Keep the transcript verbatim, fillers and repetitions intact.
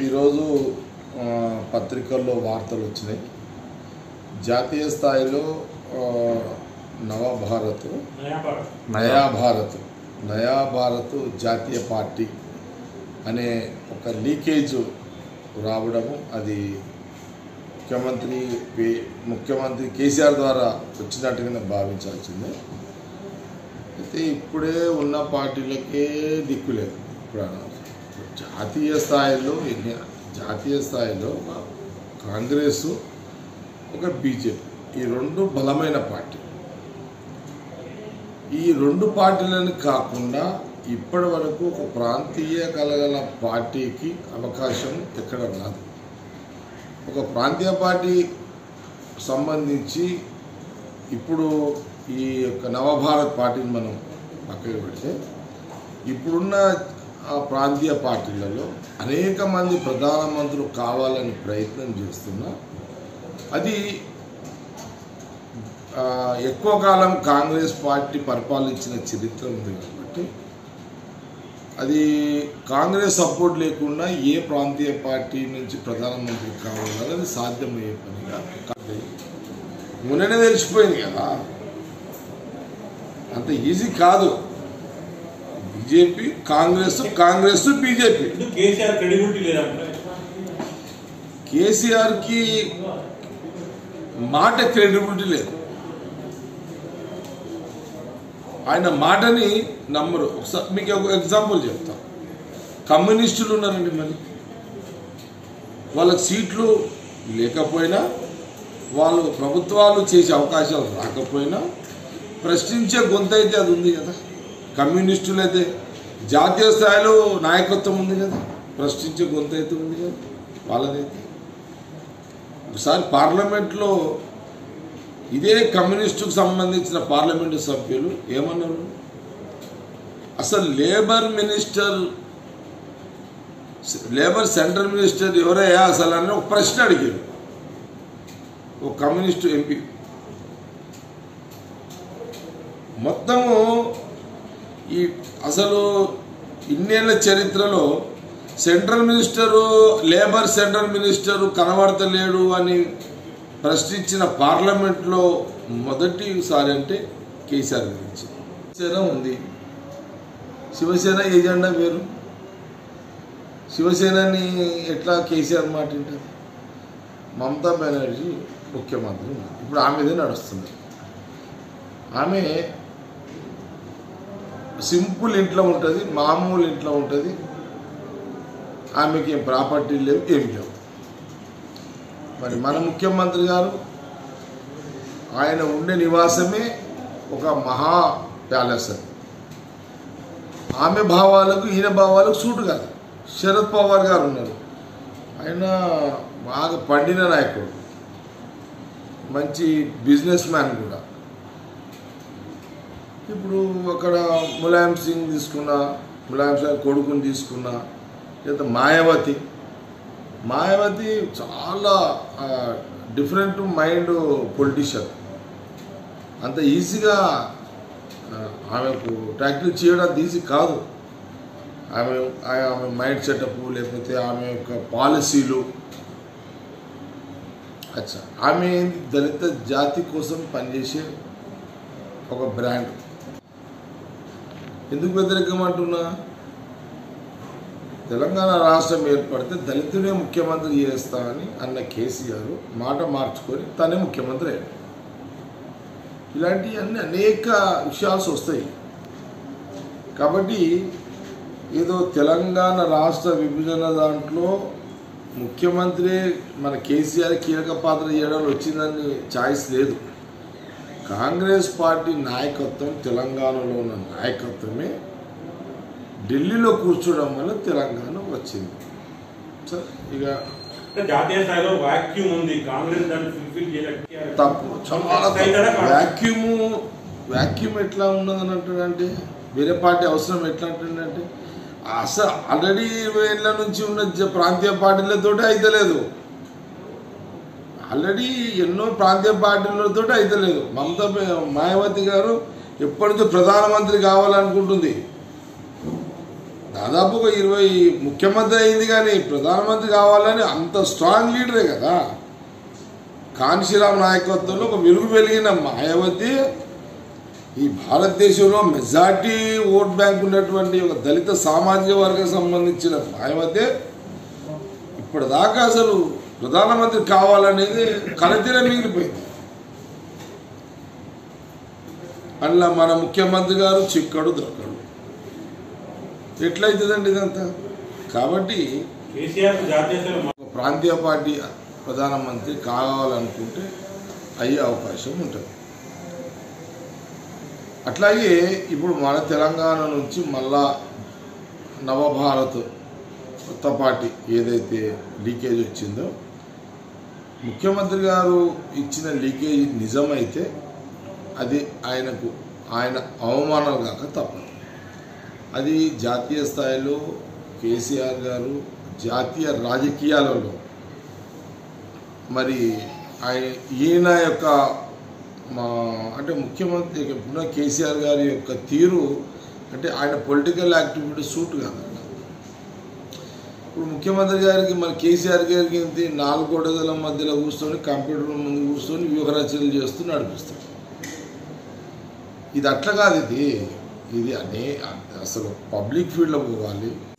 ఈరోజు పత్రికల్లో వార్తలు వచ్చినాయి. జాతీయ స్థాయిలో నవభారత్ నయా భారత్ నయా భారత్ జాతీయ పార్టీ అనే ఒక లీకేజ్ రావడము, అది ముఖ్యమంత్రి ముఖ్యమంత్రి కేసీఆర్ ద్వారా వచ్చినట్టుగానే భావించాల్సిందే. అయితే ఇప్పుడే ఉన్న పార్టీలకే దిక్కులేదు. ఇప్పుడు జాతీయ స్థాయిలో జాతీయ స్థాయిలో కాంగ్రెస్, ఒక బీజేపీ, ఈ రెండు బలమైన పార్టీ. ఈ రెండు పార్టీలను కాకుండా ఇప్పటి వరకు ఒక ప్రాంతీయ కలగల పార్టీకి అవకాశం ఎక్కడ రాదు. ఒక ప్రాంతీయ పార్టీ సంబంధించి ఇప్పుడు ఈ యొక్క నవభారత్ పార్టీని మనం పక్కకు పెడితే, ఇప్పుడున్న ఆ ప్రాంతీయ పార్టీలలో అనేక మంది ప్రధానమంత్రులు కావాలని ప్రయత్నం చేస్తున్నా, అది ఎక్కువ కాలం కాంగ్రెస్ పార్టీ పరిపాలించిన చరిత్ర ఉంది కాబట్టి అది కాంగ్రెస్ సపోర్ట్ లేకుండా ఏ ప్రాంతీయ పార్టీ నుంచి ప్రధానమంత్రి కావాలనేది సాధ్యమయ్యే పనిగా కాదు. మొన్ననే తెలిసిపోయింది కదా, అంత ఈజీ కాదు. BJP Congress, Congress BJP. KCR credibility లేదా? కేసీఆర్కి మాట క్రెడిబిలిటీ లేదు. ఆయన మాటని నమ్మరు. ఒకసారి మీకు ఒక ఎగ్జాంపుల్ చెప్తా. కమ్యూనిస్టులు ఉన్నారండి, మరి వాళ్ళకి సీట్లు లేకపోయినా, వాళ్ళు ప్రభుత్వాలు చేసే అవకాశాలు రాకపోయినా ప్రశ్నించే గొంతు అయితే అది ఉంది కదా. కమ్యూనిస్టులు అయితే జాతీయ స్థాయిలో నాయకత్వం ఉంది కదా, ప్రశ్నించే గొంతు అయితే ఉంది కదా వాళ్ళదైతే. ఒకసారి పార్లమెంట్లో ఇదే కమ్యూనిస్టుకు సంబంధించిన పార్లమెంటు సభ్యులు ఏమన్నారు, అసలు labour minister labour central minister ఎవరయ్యా అసలు అని ఒక ప్రశ్న అడిగారు ఒక కమ్యూనిస్టు ఎంపీ. మొత్తము ఈ అసలు ఇన్నేళ్ల చరిత్రలో central minister labour central minister కనబడతలేడు అని ప్రశ్నించిన పార్లమెంట్లో మొదటిసారి అంటే కేసీఆర్ గురించి. శివసేన ఉంది, శివసేన ఏజెండా వేరు. శివసేనని ఎట్లా కేసీఆర్ మాట వింటుంది? మమతా బెనర్జీ ముఖ్యమంత్రి, ఇప్పుడు ఆమెదే నడుస్తుంది. ఆమె సింపుల్ ఇంట్లో ఉంటుంది, మామూలు ఇంట్లో ఉంటుంది. ఆమెకి ఏం ప్రాపర్టీ లేవు, ఏం లేవు. మరి మన ముఖ్యమంత్రి గారు ఆయన ఉండే నివాసమే ఒక మహా ప్యాలెస్. అది ఆమె భావాలకు ఈయన భావాలకు సూటు కాదు. శరద్ పవార్ గారు ఉన్నారు, ఆయన బాగా పండిన నాయకుడు, మంచి బిజినెస్ మ్యాన్ కూడా. ఇప్పుడు అక్కడ ములాయం సింగ్ తీసుకున్నా, ములాయం సింగ్ కొడుకుని తీసుకున్నా, లేదా మాయావతి మాయావతి చాలా డిఫరెంట్ మైండ్ పొలిటీషియన్. అంత ఈజీగా ఆమెకు ట్యాకిల్ చేయడం ఈజీ కాదు. ఆమె ఆమె మైండ్ సెటప్, లేకపోతే ఆమె యొక్క పాలసీలు. అచ్చా, ఆమె దళిత జాతి కోసం పనిచేసే ఒక బ్రాండ్. ఎందుకు వ్యతిరేకం అంటున్నా, తెలంగాణ రాష్ట్రం ఏర్పడితే దళితుడే ముఖ్యమంత్రి చేస్తామని అన్న కేసీఆర్ మాట మార్చుకొని తనే ముఖ్యమంత్రి అయ్యాడు. ఇలాంటివన్నీ అనేక విషయాలు వస్తాయి. కాబట్టి ఏదో తెలంగాణ రాష్ట్ర విభజన దాంట్లో ముఖ్యమంత్రి మన కేసీఆర్ కీలక పాత్ర చేయడంలో వచ్చిందని ఛాయిస్ లేదు. కాంగ్రెస్ పార్టీ నాయకత్వం, తెలంగాణలో ఉన్న నాయకత్వమే ఢిల్లీలో కూర్చోవడం వల్ల తెలంగాణ వచ్చింది. సార్ ఇక జాతీయ స్థాయిలో వాక్యూమ్ ఉంది, కాంగ్రెస్ దాన్ని ఫుల్ఫిల్ చేయలేదు. తప్పు, చాలా వాక్యూము. వాక్యూమ్ ఎట్లా ఉన్నది అన్నట్టు, వేరే పార్టీ అవసరం ఎట్లా అంటుందంటే, అసలు ఆల్రెడీ ఇరవై ఏళ్ళ నుంచి ఉన్న ప్రాంతీయ పార్టీలతో అయితలేదు. ఆల్రెడీ ఎన్నో ప్రాంతీయ పార్టీలతో అయితలేదు. మమతా మాయావతి గారు ఎప్పటి నుంచో ప్రధానమంత్రి కావాలనుకుంటుంది. దాదాపు ఒక ఇరవై ముఖ్యమంత్రి అయింది కానీ ప్రధానమంత్రి కావాలని అంత స్ట్రాంగ్ లీడరే కదా. కాన్షీరామ్ నాయకత్వంలో ఒక వెలుగు వెలిగిన మాయావతి ఈ భారతదేశంలో మెజార్టీ ఓట్ బ్యాంక్ ఉన్నటువంటి ఒక దళిత సామాజిక వర్గం సంబంధించిన మాయావతి ఇప్పటిదాకా అసలు ప్రధానమంత్రి కావాలనేది కలతీర మిగిలిపోయింది. అందులో మన ముఖ్యమంత్రి గారు చిక్కడు దొరకడు, ఎట్లయితుందండి ఇదంతా? కాబట్టి ప్రాంతీయ పార్టీ ప్రధానమంత్రి కావాలనుకుంటే అయ్యే అవకాశం ఉంటుంది. అట్లాగే ఇప్పుడు మన తెలంగాణ నుంచి మళ్ళా నవభారత్ కొత్త పార్టీ ఏదైతే లీకేజ్ వచ్చిందో, ముఖ్యమంత్రి గారు ఇచ్చిన లీకేజ్ నిజమైతే అది ఆయనకు ఆయన అవమానం కాక తప్పదు. అది జాతీయ స్థాయిలో కేసీఆర్ గారు జాతీయ రాజకీయాలలో మరి ఆయన ఈయన యొక్క మా అంటే ముఖ్యమంత్రి ఎప్పుడో కేసీఆర్ గారి యొక్క తీరు అంటే ఆయన పొలిటికల్ యాక్టివిటీ సూట్ కాదు. ఇప్పుడు ముఖ్యమంత్రి గారికి మరి కేసీఆర్ గారికి ఏంటి, నాలుగు గోడల మధ్యలో కూర్చొని కంప్యూటర్ ముందు కూర్చొని వ్యూహరచనలు చేస్తూ నడిపిస్తాడు. ఇది అట్లా కాదు, ఇది ఇది అనే అసలు పబ్లిక్ ఫీల్డ్లో పోవాలి.